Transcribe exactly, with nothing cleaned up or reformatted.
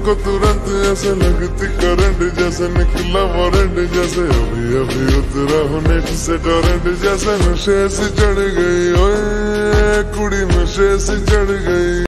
को तुरंत ऐसे लगती करंट, जैसे निकला वारंट, जैसे अभी अभी उतरा हूँ नेट से टोरेंट। जैसे नशे से चढ़ गई ओए कुड़ी, नशे से चढ़ गई।